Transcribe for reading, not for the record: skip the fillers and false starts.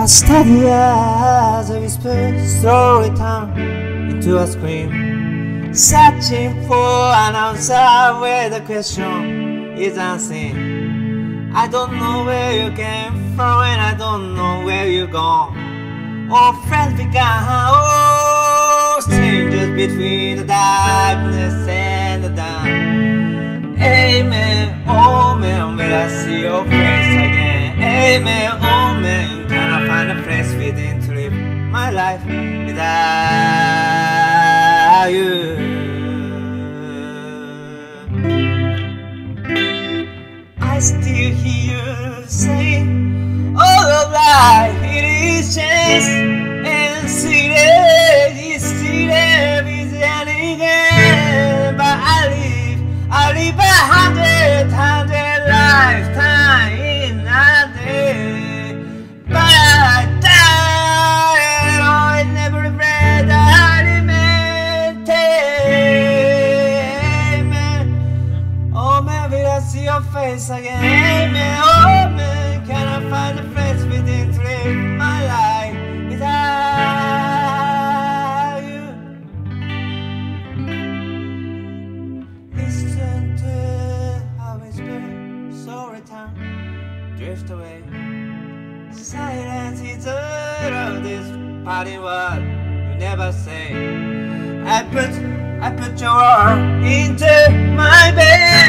but steady as a whisper, slowly turn into a scream, searching for an answer where the question is unseen. I don't know where you came from and I don't know where you're gone. All friends become strangers between the darkness and the dawn. Amen, oh man, will I see your face again? Amen, oh man, can I find a place within to live my life without you? I still hear you say, all of life it is chance, and see that it's still there is again. But I live 100 lifetime in a day. But I die, oh, in every breath I amen. Oh man, will I see your face again? Amen. Oh man, can I find a place within to live my life without you? Listen to how whisper, so return, drift away. Silence is all of this party word you never say. I put your arm into my bed.